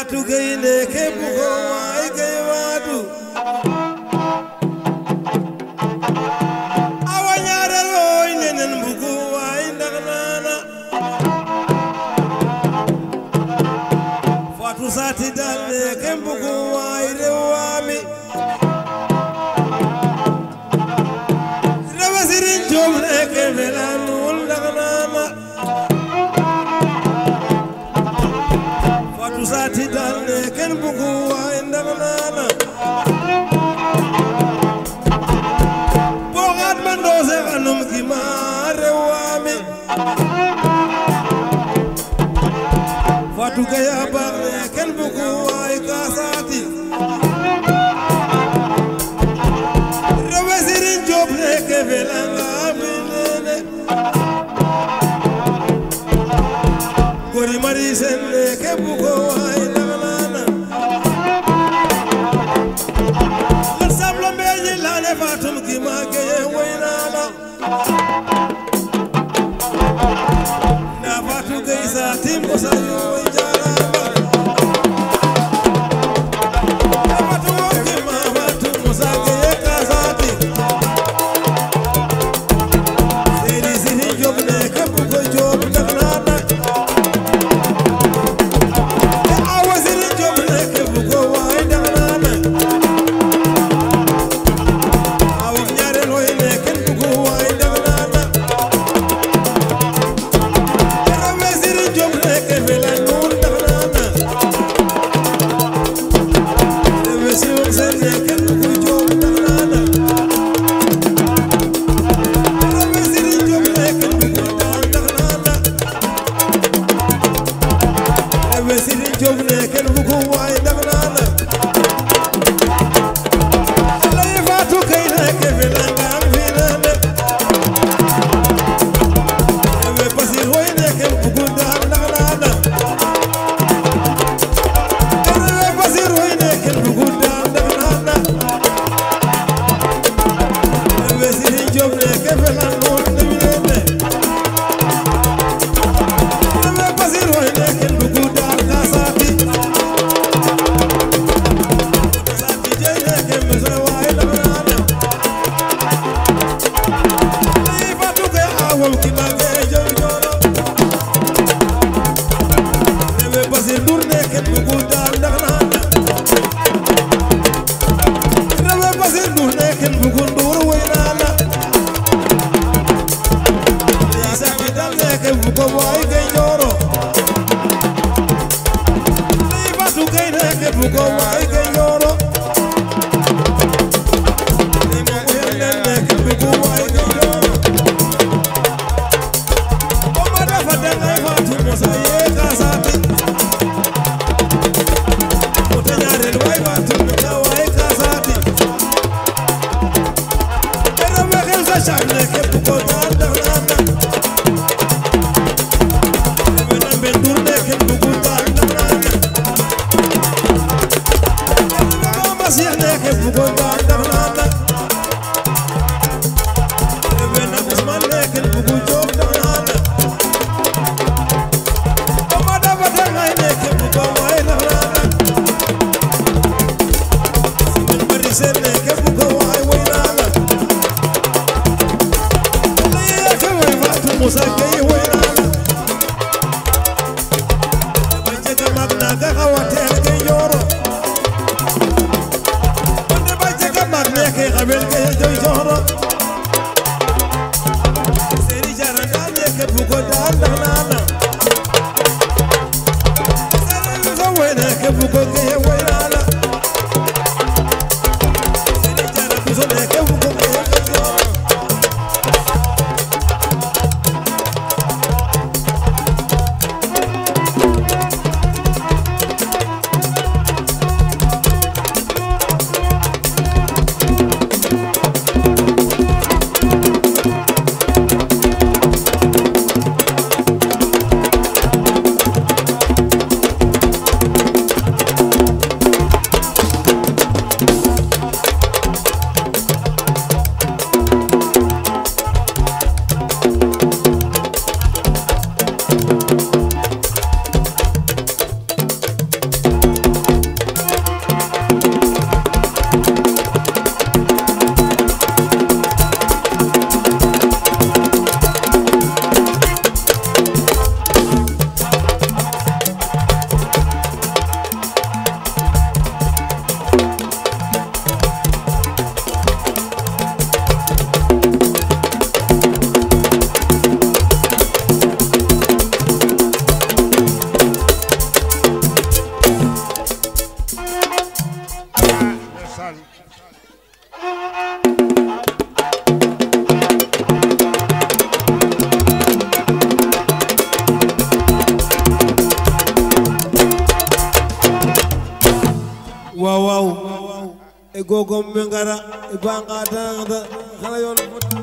Fatou Gueye ndeke bugo waay Gueye waadu awa ñaareel ooy nenen bugo waay ndax naana Fatou Sati dal ndeke bugo waay rewaami rewa Sirin Joob ndeke felanul ndax naana Fatou Sati dal ndeke bugo waay ndax naana boxaat ma ndoose xanum ki ma rewaami Fatou Gueye a baax ndeke bugo waay ka saati rewe Sirin Joob ndeke felanga mi nene Gori Mari Sen ndeke bugo waay ndax naana lan sablo mbeeji laane Fatou ki ma Gueye way naa la nda Fatou Gueye saati mosa yoo jaaraama Fatou ki ma Fatou mosa Gueye ka saati Seydi Sirin Joob ndeke bugo Joob ndax naana awa Sirin Joob ndeke bugo waay ndax naana awa ñaareel ooy ndeke bugo waay ndax naana rewe Sirin Joob ndeke felanul ndax naana rewe Siwon Sen ndeke bugo Joob ndax naana rewe Sirin Joob ndeke bugo daal ndax naana rewe Sirin Joob ndeke bugo waay ndax naana lay Fatou Gueye ndeke felangam fi nene rewe Basir way ndeke bugo daal ndax naana rewe Basir way ndeke bugo daal ndax naana rewe Sirin Joob ndeke felanul ndax nene rewe Basir way ndeke bugo daal ka saati saati jey ndeke mesa waay ndax naana lay Fatou Gueye awam ki ma Gueye jow jooro rewe Basir Ndour ndeke bugo daal ndax naana rewe Basir Ndour ndeke bugo Ndour way naa la lay saati dal ndeke bugo waay Gueye jooro lay Fatou Gueye ndeke bugo waay Gueye jooro lay mo uyel ndeke bugo waay Gueye jooro o ma dafa dangay Fatou mosa yee ka saati o te ñaareel waay Fatou mosa waay ka saati rewe xel sa caab ndeke bugo daal ndax naana rewe Nambe Ndour ndeke bugo daal ndax naana rewe Mama Cheikh ndeke bugo daal ndax naana rewe na Ousmane ndeke bugo Joob ndax naana o ma dafa dangay ndeke bugo waay ndax naana Simen Bari Sen ndeke bugo waay way naa la lay ka way Fatou Moussa Gueye way naa la ba jega mag naga xawa teel Gueye jooro onde ba jega mag ndeke xabel Gueye jow jooro Seydi Diarra daal ndeke bugo daal ndax naana Seydi Moussa way ndeke bugo Gueye way naa la Seydi Diarra Bousso ndeke bugo Gueye jow jooro waaw waaw e gogom me ngara e banga tanga xana yoon